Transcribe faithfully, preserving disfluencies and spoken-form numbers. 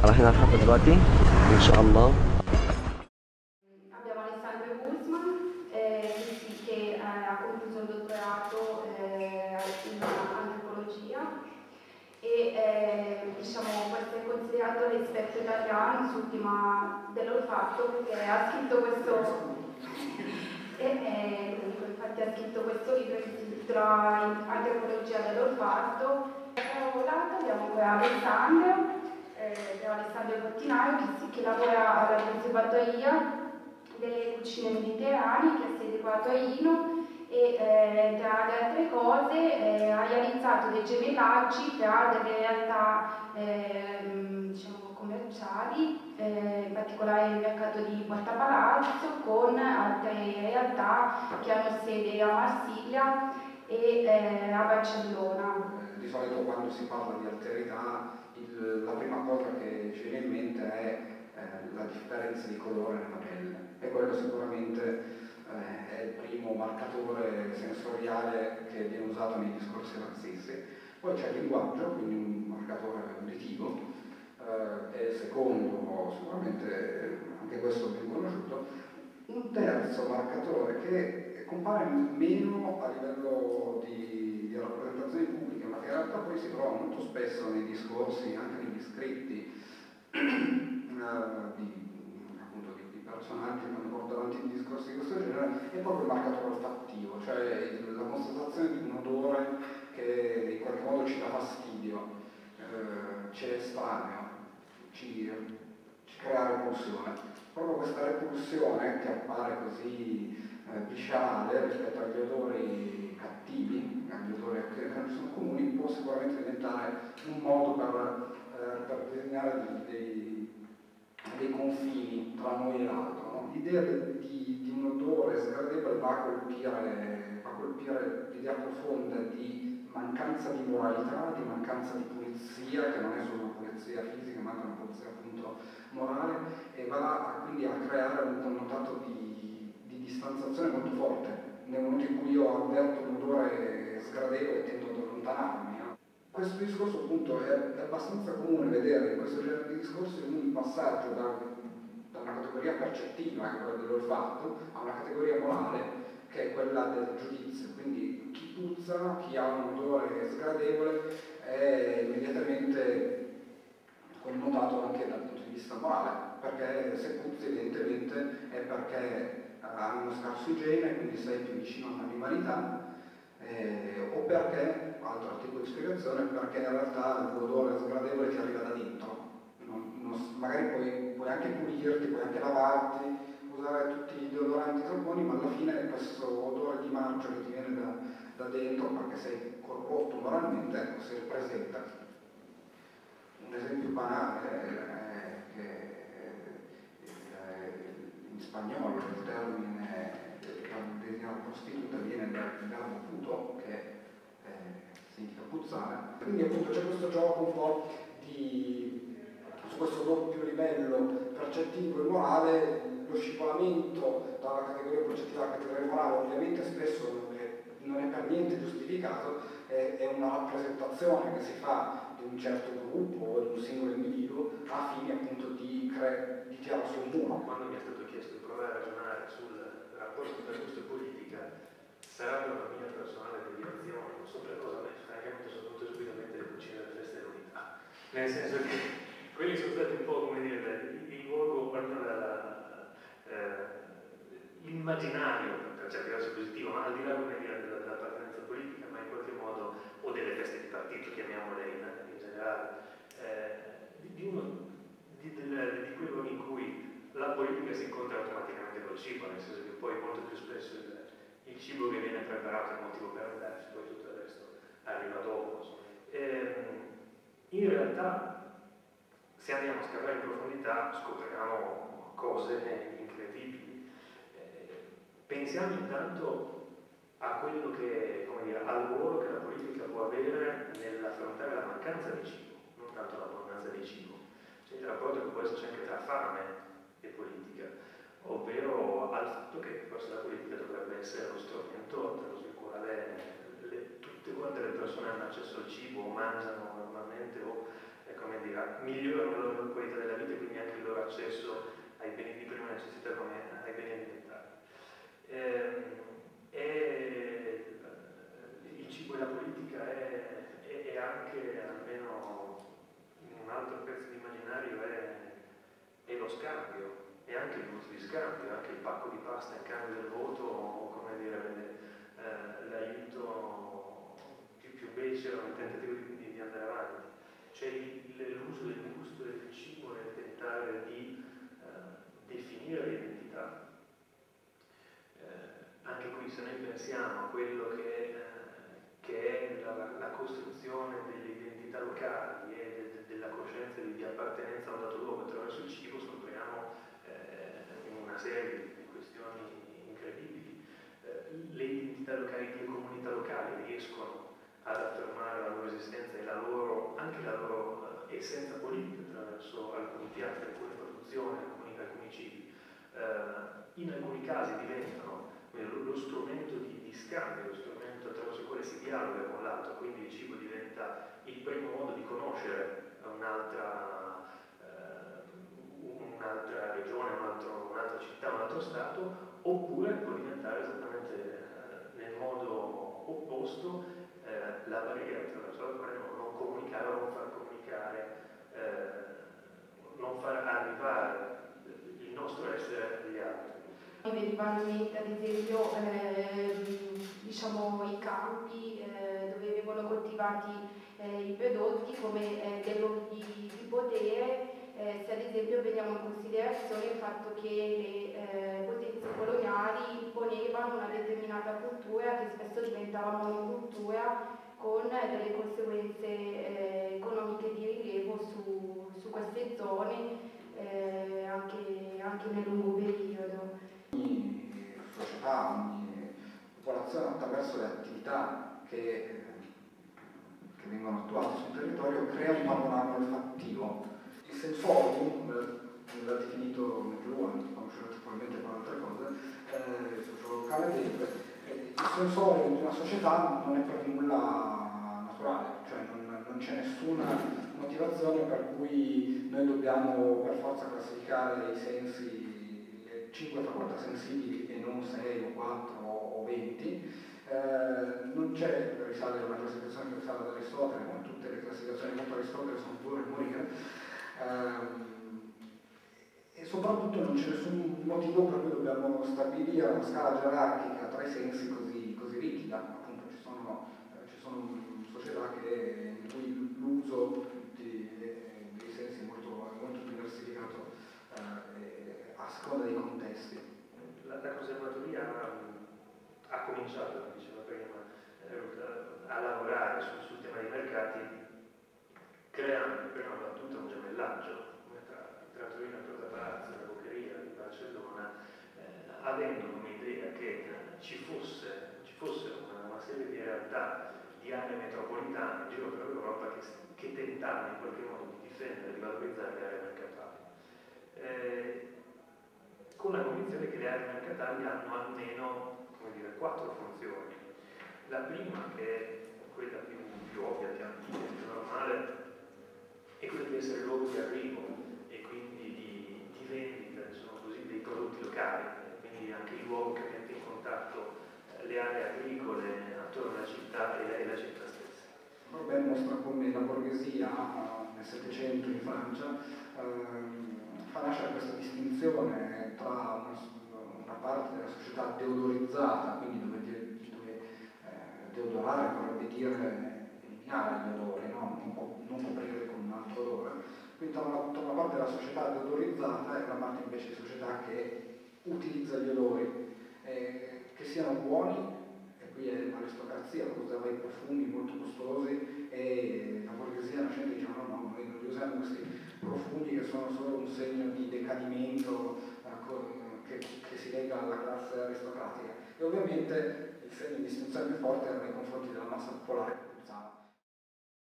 راح نرحب دلوقتي ان شاء الله. Abbiamo Alessandro Guzman eh, che eh, ha concluso il dottorato eh, in antropologia e eh, diciamo, questo è considerato l'esperto italiano in ultima dell'olfatto perché ha scritto questo e, e, comunque, infatti ha scritto questo libro che si intitola Antropologia dell'olfatto. Dall'altro lato abbiamo poi Alessandro, eh, abbiamo Alessandro Bottinaio che, si, che lavora alla conservatoria delle cucine mediterranee che ha sede qua a Torino e eh, tra le altre cose eh, ha realizzato dei gemellaggi tra delle realtà eh, diciamo commerciali, eh, in particolare il mercato di Porta Palazzo con altre realtà che hanno sede a Marsiglia e eh, a Barcellona. Di solito quando si parla di alterità il, la prima cosa che ci viene in mente è eh, la differenza di colore nella pelle e quello sicuramente eh, è il primo marcatore sensoriale che viene usato nei discorsi razzisti. Poi c'è il linguaggio, quindi un marcatore uditivo, eh, e il secondo, sicuramente anche questo ben conosciuto, un terzo marcatore che compare meno a livello di, di rappresentazioni pubbliche, ma che in realtà poi si trova molto spesso nei discorsi, anche negli scritti uh, di, appunto, di, di personaggi che hanno portato avanti discorsi di questo genere, è proprio il marcatore olfattivo, cioè il, la constatazione di un odore che in qualche modo ci dà fastidio, uh, ci è estraneo, ci, ci crea repulsione. Proprio questa repulsione che appare così eh, viscerale rispetto agli odori cattivi, agli odori che non sono comuni, può sicuramente diventare un modo per, eh, per disegnare dei, dei confini tra noi e l'altro. No? L'idea di, di un odore sgradevole va a colpire, va a colpire l'idea profonda di mancanza di moralità, di mancanza di pulizia, che non è solo una pulizia fisica, ma anche una pulizia appunto morale, e va quindi a creare un connotato di, di distanziazione molto forte. Nel momento in cui io avverto un odore sgradevole tendo ad allontanarmi. No? Questo discorso appunto è, è abbastanza comune vedere in questo genere di discorsi un passaggio da, da una categoria percettiva, che è quella dell'olfatto, a una categoria morale, che è quella del giudizio. Quindi chi puzza, chi ha un odore sgradevole è immediatamente connotato anche dal punto di vista morale, perché se puzzi evidentemente è perché hai uno scarso igiene, quindi sei più vicino all'animalità, eh, o perché, altro tipo di spiegazione, perché in realtà l'odore sgradevole ti arriva da dentro. Non, non, magari puoi, puoi anche pulirti, puoi anche lavarti, usare tutti gli deodoranti tamponi, ma alla fine questo odore di marcio che ti viene da, da dentro, perché sei corrotto moralmente, ecco, si ripresenta. Un esempio banale è che in spagnolo il termine per designar prostituta viene dal verbo puto, che eh, significa puzzare. Quindi appunto c'è questo gioco un po' di, su questo doppio livello percettivo e morale, lo scivolamento dalla categoria percettiva alla categoria morale ovviamente spesso non è, non è per niente giustificato, è, è una rappresentazione che si fa di un certo gruppo o di un singolo individuo a fini appunto di, cre- di tirare su un muro. Quando mi è stato chiesto di provare a ragionare sul rapporto tra gusto e politica, sarebbe una mia personale deviazione, non so per cosa, a me francamente sono venute subito a mente le cucine delle feste dell'unità, nel senso che quelli sono stati un po' come dire il luogo, l'immaginario per certi versi positivo, ma al di là come dire dell'appartenenza politica, ma in qualche modo, o delle feste di partito, chiamiamole in, in generale, eh, di, uno, di, del, di quei luoghi in cui la politica si incontra automaticamente col cibo, nel senso che poi molto più spesso il, il cibo che viene preparato è il motivo per andarci, poi tutto il resto arriva dopo. E, in realtà, se andiamo a scavare in profondità, scopriamo cose incredibili. Eh, pensiamo intanto a quello che, come dire, al ruolo che la politica può avere nell'affrontare la mancanza di cibo, non tanto l'abbondanza di cibo, cioè il rapporto che può esserci anche tra fame e politica, ovvero al fatto che forse la politica dovrebbe essere lo strumento attraverso il quale le, tutte quante le persone hanno accesso al cibo o mangiano normalmente o ecco, come dire, migliorano la loro qualità della vita e quindi anche il loro accesso ai beni di prima necessità come ai beni alimentari. Eh, e, il cibo e la politica è, è, è anche, almeno in un altro pezzo di immaginario, è, è lo scambio, è anche il voto di scambio, anche il pacco di pasta in cambio del voto, o come dire, eh, l'aiuto più, più becero nel tentativo di, di andare avanti. C'è l'uso del gusto del cibo nel tentare di eh, definire l'identità. Eh, anche qui, se noi pensiamo a quello che, eh, che è la, la costruzione delle identità locali e de, de, della coscienza di, di appartenenza a un dato luogo attraverso il cibo, scopriamo eh, in una serie di questioni incredibili. Eh, le identità locali, le comunità locali riescono ad affermare la loro esistenza e la loro, anche la loro uh, essenza politica attraverso alcuni piatti, alcune produzioni, alcuni, alcuni cibi. Uh, in alcuni casi diventano lo, lo strumento di, di scambio, lo strumento attraverso il quale si dialoga con l'altro, quindi il cibo diventa il primo modo di conoscere un'altra, uh, un'altra regione, un altro, un'altra città, un altro stato, oppure può diventare esattamente uh, nel modo opposto Eh, la barriera attraverso la quale non, non comunicare o non far comunicare, eh, non far arrivare il nostro essere agli altri. Mi venivano in mente ad esempio eh, diciamo, i campi eh, dove vengono coltivati eh, i prodotti come eh, dei luoghi di, di potere, eh, se ad esempio prendiamo in considerazione il fatto che le eh, potenze coloniali imponevano una determinata cultura che spesso diventava monocultura con delle conseguenze eh, economiche di rilievo su, su queste zone eh, anche, anche nel lungo periodo. Ogni società, ogni popolazione attraverso le attività che, che vengono attuate sul territorio crea un panorama olfattivo. Il sensorium, l'ha definito Giovanni, conoscerete probabilmente con altre cose, eh, il sociologo locale detto, il sensorium di una società non è per nulla naturale, cioè non, non c'è nessuna motivazione per cui noi dobbiamo per forza classificare i sensi, le cinque facoltà sensibili e non sei o quattro o venti. Eh, non c'è, risale a una classificazione che risale ad Aristotele, come tutte le classificazioni contro Aristotele sono pure morire. Eh, e soprattutto non c'è nessun motivo per cui dobbiamo stabilire una scala gerarchica tra i sensi così, così rigida. Appunto ci sono, eh, ci sono società che, in cui l'uso di, eh, dei sensi è molto, molto più diversificato eh, a seconda dei contesti. La, la conservatoria ha cominciato, come diceva prima, eh, a lavorare sul, sul tema dei mercati, creando per una battuta un gemellaggio tra, tra Torino e Porta Palazzo, la Boccheria di Barcellona, eh, avendo come idea che eh, ci fosse, ci fosse una, una serie di realtà, di aree metropolitane in giro per l'Europa che, che tentavano in qualche modo di difendere e di valorizzare le aree mercatali. Eh, con la convinzione che le aree mercatali hanno almeno, come dire, quattro funzioni. La prima, che è quella più, più ovvia, più antica, più normale, è quella di essere luogo di arrivo e quindi di, di vendita, insomma così, dei prodotti locali, quindi anche il luogo che mette in contatto eh, le aree agricole attorno alla città e la, e la città stessa. Robert mostra come la borghesia nel Settecento in Francia ehm, fa nascere questa distinzione tra una, una parte della società deodorizzata, quindi dove, dove eh, deodorare vorrebbe dire eliminare gli odori, no? non, non coprire con un altro odore. Quindi tra una, tra una parte della società deodorizzata e una parte invece di società che utilizza gli odori, eh, che siano buoni. Qui è l'aristocrazia che usava i profumi molto costosi e la borghesia nascente diceva no, no, noi non li usiamo questi profumi che sono solo un segno di decadimento eh, che, che si lega alla classe aristocratica. E ovviamente il segno di distinzione più forte era nei confronti della massa popolare.